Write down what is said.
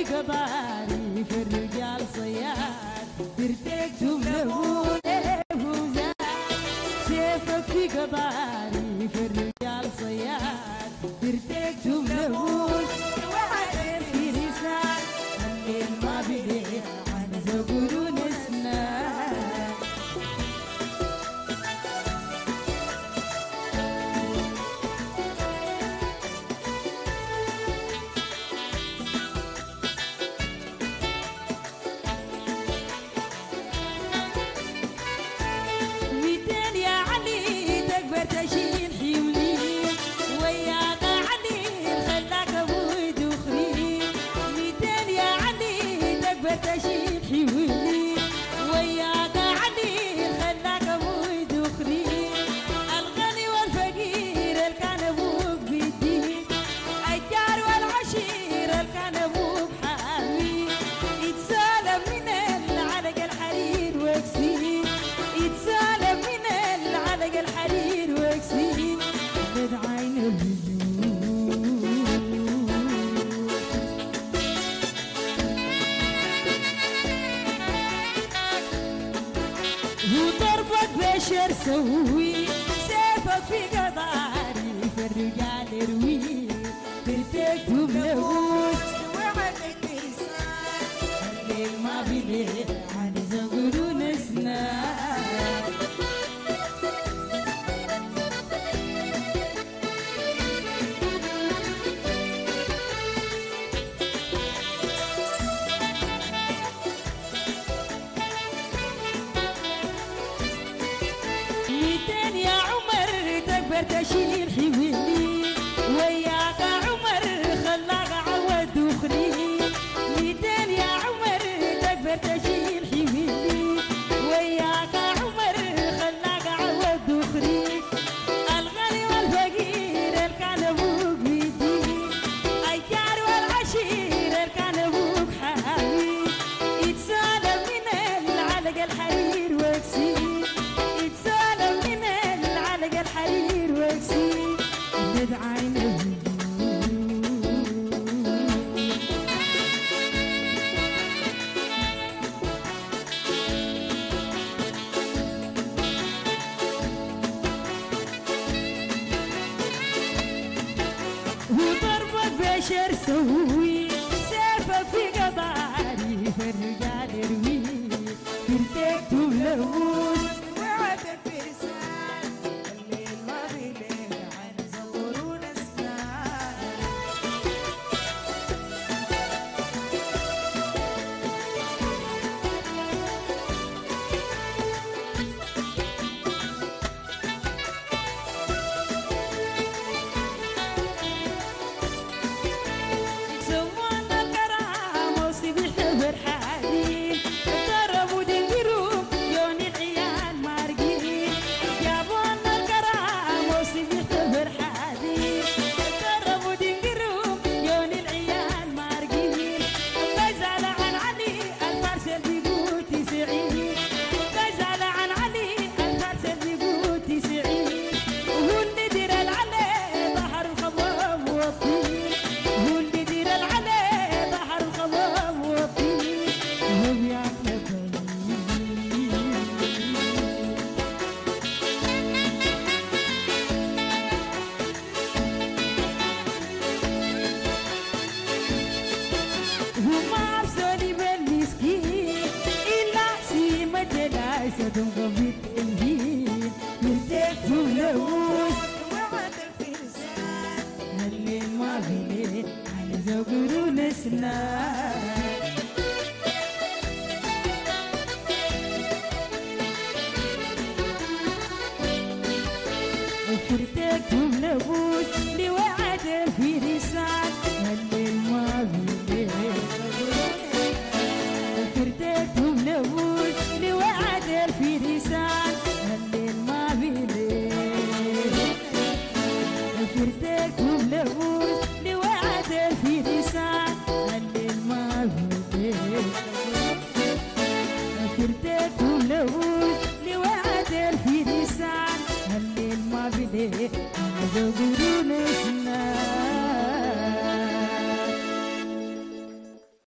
قباري في الرجال صياد ترتكتم له فوزان سيفك في قباري في الرجال صياد ترتكتم له وعد في لسان الليل ما بديع عن زقرون اسنان تشيل حيولي وياك علي خلاك ابوي دخري 200 يا علي تكبر تشيل حيولي وياك علي خلاك ابوي دخري الغني والفقير اللي كان ابوك بيديك الجار والعشير اللي كان ابوك حامي يتسالم من العلق الحرير وكسير يتسالم من العلق الحرير وكسير بد عين الهجوم وضربك بشر سوي سيفك في قضاري في الرجال اروي ترتكتب لهوس وعدك بلسان الليل ما بليل عن زغرون اسنان تشيل حبيبي وياك عمر خلاك عود دخري 200 يا عمر تكبر تشيل حبيبي وياك عمر خلاك عود دخري الغني والفقير اللي كان ابوك بيديك الجار والعشير اللي كان ابوك حامي يتسالم من العلق الحرير وكسير يتسالم من العلق الحرير وكسير بد عين الهجوم وضربك بشر سوي سيفك في قضاري في الرجال اروي ترتكتب لهوس وعدك في لسان الليل ما بيليل عن زغرون اسنان سوانا الكرام وسيبي حبر حديد ضربوا دنجروا يون العيال مارقين جابونا الكرام وسيبي حبر حديد ضربوا دنجروا يون العيال مارقين بزعل عن علي الفرسل بيقول 90 بزعل عن علي الفرسل بيقول 90 وهو اللي دير العلي ظهر الخضام والطين هو اللي دير العلي ظهر الخضام والطين وهم يعتبرون وما أرسلي بالمسكين إلا سيمة العسد وقبيت الهين يرتكتوا لهوس وعد الفرسان الليل ما بليل على زغرون اسنان وفرتكتم لهوس لوعد الفرسان الليل ما بليل وفرتكتم لهوس لوعد الفرسان الليل ما بليل وفرتكتم لهوس لوعد الفرسان الليل ما بليل وفرتكتم لهوس لوعد الفرسان الليل ما بليل على زغرون اسنان